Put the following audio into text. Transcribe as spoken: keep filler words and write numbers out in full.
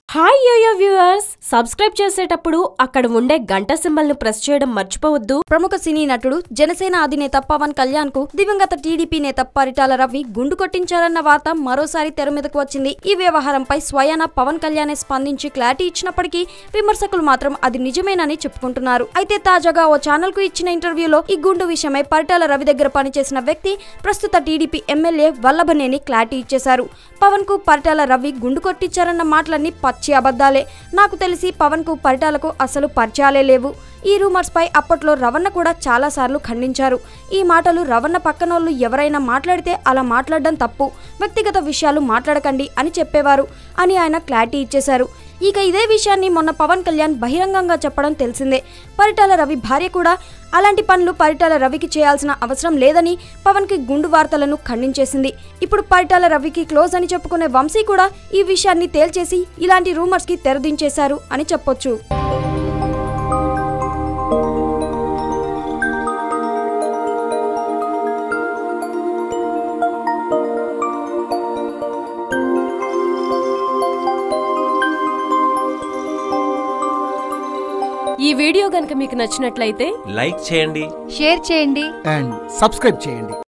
Hi yo-yo viewers, subscribe చేసేటప్పుడు అక్కడ ఉండే గంట సింబల్ ను ప్రెస్ చేయడం మర్చిపోవద్దు. ప్రముఖ సినీ నటుడు జనసేన అధినేత పవన్ కళ్యాణ్ కు దివంగత టీడీపీ నేత పరిటాల రవి గుండు కొట్టించారన్న వార్త మరోసారి తెర మీదకు వచ్చింది. ఈ వ్యవహారంపై స్వయాన పవన్ కళ్యాణ్ స్పందించి క్లారిటీ ఇచ్చినప్పటికీ విమర్శకులు మాత్రం అది నిజమేనని చెప్పుకుంటున్నారు. అయితే తాజాగా ఓ ఛానల్ కు ఇచ్చిన ఇంటర్వ్యూలో ఈ గుండు విషయమై పరిటాల రవి దగ్గర పనిచేసిన వ్యక్తి ప్రస్తుత టీడీపీ ఎమ్మెల్యే వల్లభనేని క్లారిటీ ఇచ్చేశారు. పవన్ కు పరిటాల రవి గుండు కొట్టించారన్న మాటలన్నీ పచ్చి అబద్ధాలే. నాకు తెలిసి పవన్ కు పరిటాలకు అసలు పరిచయాలే లేవు. ఈ రూమర్స్ పై అప్పట్లో రవణ కూడా చాలా సార్లు ఖండించారు. ఈ మాటలు రవణ పక్కనోళ్ళు ఎవరైనా మాట్లాడితే అలా మాట్లాడడం తప్పు, వ్యక్తిగత విషయాలు మాట్లాడకండి అని చెప్పేవారు అని ఆయన క్లారిటీ ఇచ్చేశారు. ఇక ఇదే విషయాన్ని మొన్న పవన్ కళ్యాణ్ బహిరంగంగా చెప్పడం తెలిసిందే. పరిటాల రవి భార్య కూడా అలాంటి పనులు పరిటాల రవికి చేయాల్సిన అవసరం లేదని పవన్ కి గుండు వార్తలను ఖండించేసింది. ఇప్పుడు పరిటాల రవికి క్లోజ్ అని చెప్పుకునే వంశీ కూడా ఈ విషయాన్ని తేల్చేసి ఇలాంటి రూమర్స్ కి తెరదించేశారు అని చెప్పొచ్చు. ఈ వీడియో గనుక మీకు నచ్చినట్లయితే లైక్ చేయండి, షేర్ చేయండి అండ్ సబ్స్క్రైబ్ చేయండి.